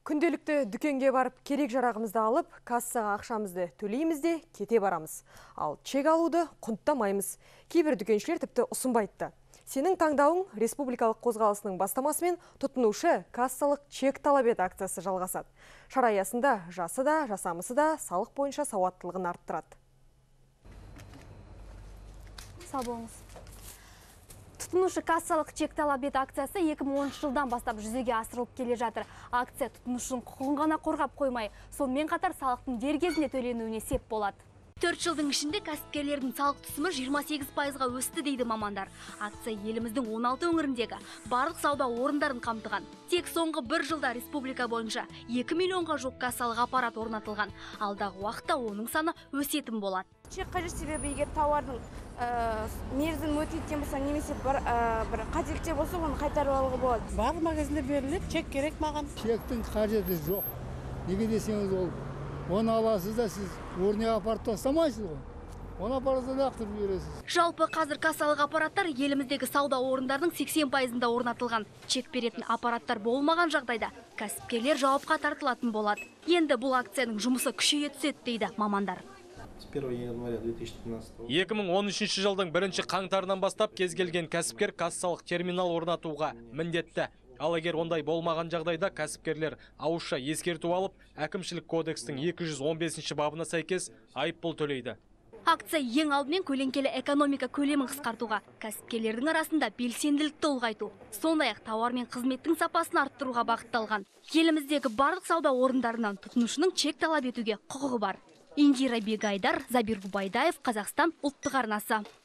Күнделікті дүкенге барып керек жарағымызды алып, кассаға ақшамызды төлейміз де кете барамыз. Ал чек алуды құнттамаймыз. Кейбір дүкеншілер тіпті ұсынбайды. Сенің таңдауың республикалық қозғалысының бастамасымен тұтынушы кассалық чек талап ет акциясы жалғасады. Шара аясында жасы да, жасамысы да салық бойынша сауаттылығын арттырады. Сау болыңыз. Тұтынушы кассалық чек талап ет акциясы 2010 жылдан бастап жүзеге асырылып келе жатыр. Акция тұтынушының құқығын ғана қорғап қоймай, сонымен қатар салықтың дер кезінде төленуіне сеп болады. 4 жылдың ішінде кәсіпкерлердің салық түсімі 28%-ға өсті дейді мамандар. Акция еліміздің 16 өңіріндегі барлық сауда орындарын қамтыған. Тек соңғы бір жылда республика бойынша 2 миллионға жоқ кассалық аппарат орнатылған. Алдағы уақытта оның саны өсетін болады. Чек қажет, себебі егер тауардың мерзімі өтіп кеткен болса, немесе бір қателікте болса, оны қайтарып алуға болады. Бар магазинде беріледі, чек керек маған. Чектің қажеті жоқ. Неге десеңіз, ол оны аласыз да сіз орнына апарып тастамайсыз ғой. Оны апарса лақтырып бересіз. Жалпы қазір кассалық аппараттар еліміздегі сауда орындарының 80%-ында орнатылған. Чек беретін аппараттар болмаған жағдайда кәсіпкерлер жауапқа тартылатын болады. Енді бұл акцияның жұмысы күшейе түседі дейді мамандар. 2013 жылдың 1 қаңтарынан бастап кез келген кәсіпкер кассалық терминал орнатуға міндетті. Ал егер ондай болмаған жағдайда кәсіпкерлер ауызша ескерту алып, әкімшілік кодекстің 215 бабына сәйкес айыппұл төлейді. Акция ең алдымен көлеңкелі экономика көлемін қысқартуға, кәсіпкерлердің арасында белсенділікті ұлғайту, сондай-ақ тауар мен қызметтің сапасын арттыруға бағытталған. Еліміздегі барлық сауда орындарынан тұтынушының чек талап етуге құқығы бар. Индира Бегайдар, Забир Губайдаев, Қазақстан ұлттық арнасы.